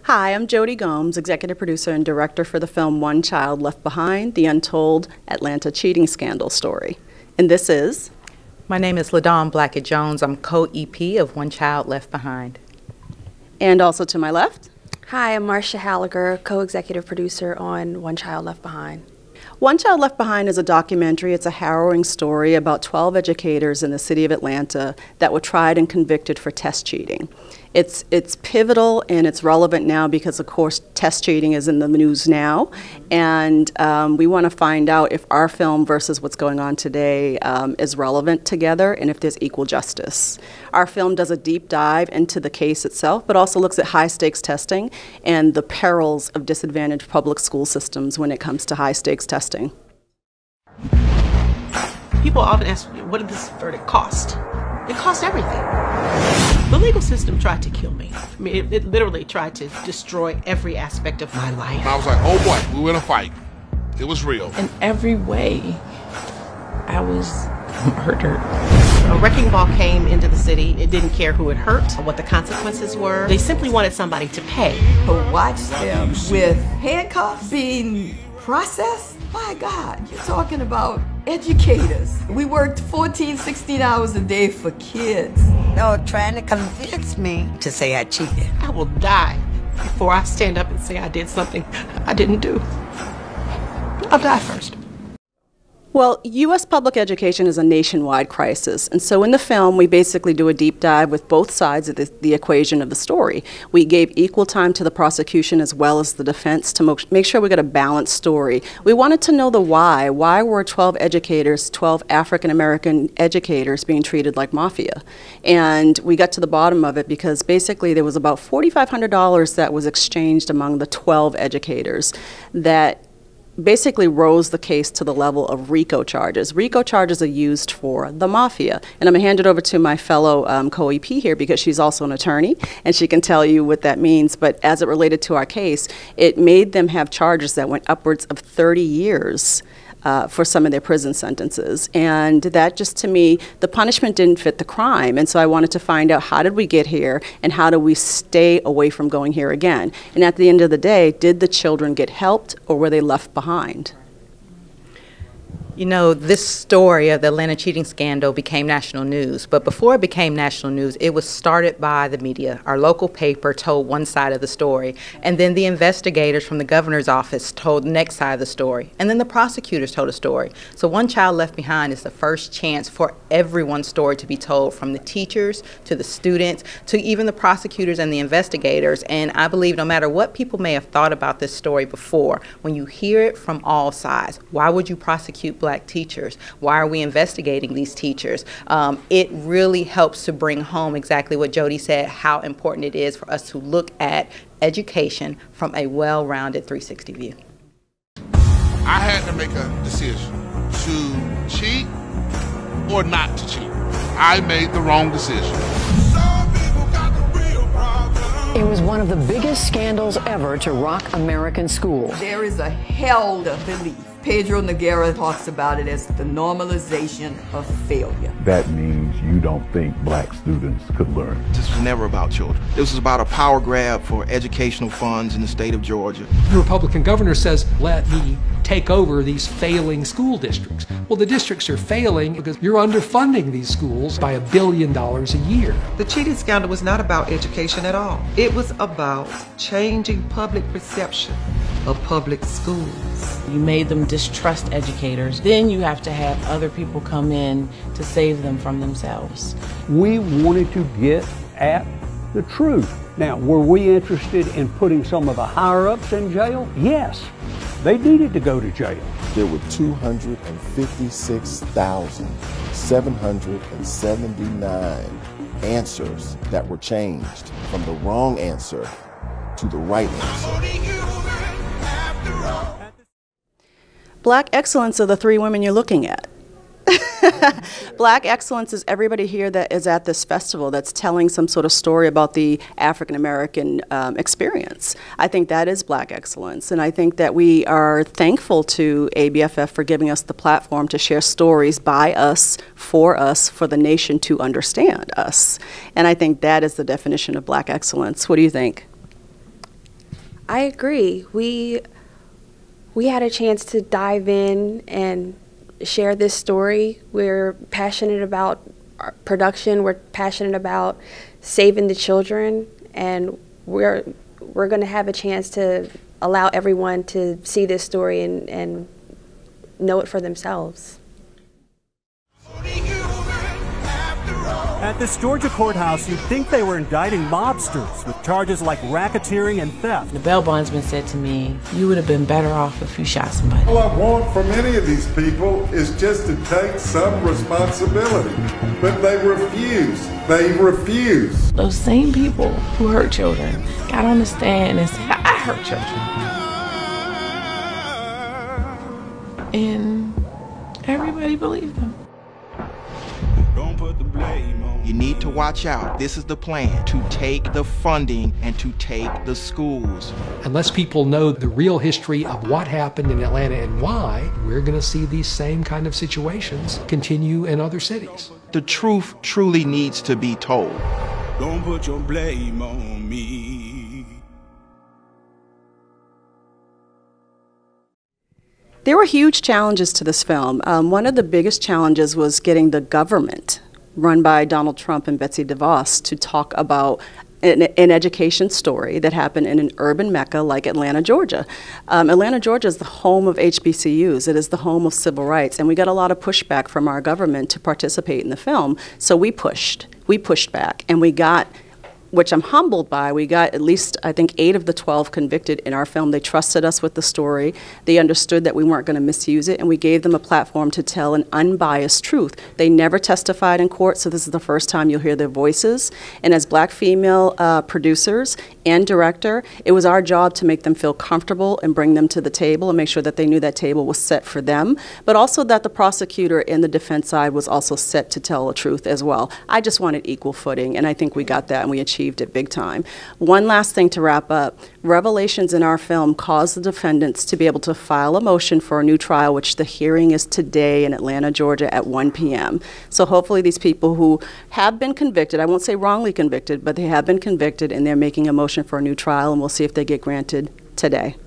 Hi, I'm Jody Gomes, executive producer and director for the film One Child Left Behind, the untold Atlanta cheating scandal story. And this is... My name is LaDawn Blackett-Jones. I'm co-EP of One Child Left Behind. And also to my left... Hi, I'm Marcia Halliger, co-executive producer on One Child Left Behind. One Child Left Behind is a documentary. It's a harrowing story about 12 educators in the city of Atlanta that were tried and convicted for test cheating. It's pivotal and it's relevant now because, of course, test cheating is in the news now. And we want to find out if our film versus what's going on today is relevant together and if there's equal justice. Our film does a deep dive into the case itself, but also looks at high-stakes testing and the perils of disadvantaged public school systems when it comes to high-stakes testing. People often ask me, what did this verdict cost? It cost everything. The legal system tried to kill me. I mean, it literally tried to destroy every aspect of my life. I was like, oh boy, we were in a fight. It was real. In every way, I was murdered. A wrecking ball came into the city. It didn't care who it hurt, or what the consequences were. They simply wanted somebody to pay. To watch them with handcuffs being processed? My God, you're talking about educators. We worked 14, 16 hours a day for kids. No, trying to convince me to say I cheated. I will die before I stand up and say I did something I didn't do. I'll die first. Well, U.S. public education is a nationwide crisis, and so in the film we basically do a deep dive with both sides of the equation of the story. We gave equal time to the prosecution as well as the defense to make sure we got a balanced story. We wanted to know the why. Why were 12 educators, 12 African-American educators being treated like mafia? And we got to the bottom of it because basically there was about $4,500 that was exchanged among the 12 educators that basically rose the case to the level of RICO charges. RICO charges are used for the mafia. And I'm going to hand it over to my fellow co-EP here because she's also an attorney and she can tell you what that means. But as it related to our case, it made them have charges that went upwards of 30 years for some of their prison sentences. And that just, to me, the punishment didn't fit the crime. And so I wanted to find out, how did we get here and how do we stay away from going here again? And at the end of the day, did the children get helped or were they left behind? You know, this story of the Atlanta cheating scandal became national news, but before it became national news, it was started by the media. Our local paper told one side of the story, and then the investigators from the governor's office told the next side of the story, and then the prosecutors told a story. So One Child Left Behind is the first chance for everyone's story to be told, from the teachers to the students to even the prosecutors and the investigators. And I believe no matter what people may have thought about this story before, when you hear it from all sides, why would you prosecute Black teachers? Why are we investigating these teachers? It really helps to bring home exactly what Jody said, how important it is for us to look at education from a well-rounded 360 view. I had to make a decision to cheat or not to cheat. I made the wrong decision. It was one of the biggest scandals ever to rock American schools. There is a held belief. Pedro Noguera talks about it as the normalization of failure. That means you don't think Black students could learn. This was never about children. This was about a power grab for educational funds in the state of Georgia. The Republican governor says, let me take over these failing school districts. Well, the districts are failing because you're underfunding these schools by $1 billion a year. The cheating scandal was not about education at all. It was about changing public perception of public schools. You made them distrust educators. Then you have to have other people come in to save them from themselves. We wanted to get at the truth. Now, were we interested in putting some of the higher-ups in jail? Yes. They needed to go to jail. There were 256,779 answers that were changed from the wrong answer to the right answer. Black excellence are the three women you're looking at. Black excellence is everybody here that is at this festival that's telling some sort of story about the African-American experience. I think that is Black excellence, and I think that we are thankful to ABFF for giving us the platform to share stories by us, for the nation to understand us. And I think that is the definition of Black excellence. What do you think? I agree. We had a chance to dive in and share this story. We're passionate about our production. We're passionate about saving the children, and we're going to have a chance to allow everyone to see this story and know it for themselves. At this Georgia courthouse, you'd think they were indicting mobsters with charges like racketeering and theft. The bail bondsman said to me, "You would have been better off if you shot somebody." All I want from any of these people is just to take some responsibility. But they refuse. They refuse. Those same people who hurt children got on the stand and said, "I hurt children." And everybody believed them. You need to watch out. This is the plan, to take the funding and to take the schools. Unless people know the real history of what happened in Atlanta and why, we're going to see these same kind of situations continue in other cities. The truth truly needs to be told. Don't put your blame on me. There were huge challenges to this film. One of the biggest challenges was getting the government, run by Donald Trump and Betsy DeVos, to talk about an education story that happened in an urban mecca like Atlanta, Georgia. Atlanta, Georgia is the home of HBCUs. It is the home of civil rights. And we got a lot of pushback from our government to participate in the film. So we pushed back, and we got, which I'm humbled by, we got at least, I think, 8 of the 12 convicted in our film. They trusted us with the story. They understood that we weren't going to misuse it, and we gave them a platform to tell an unbiased truth. They never testified in court, so this is the first time you'll hear their voices. And as Black female producers and director, it was our job to make them feel comfortable and bring them to the table and make sure that they knew that table was set for them, but also that the prosecutor and the defense side was also set to tell the truth as well. I just wanted equal footing, and I think we got that, and we achieved it big time. One last thing to wrap up. Revelations in our film caused the defendants to be able to file a motion for a new trial, which the hearing is today in Atlanta, Georgia at 1 p.m. So hopefully these people who have been convicted, I won't say wrongly convicted, but they have been convicted, and they're making a motion for a new trial, and we'll see if they get granted today.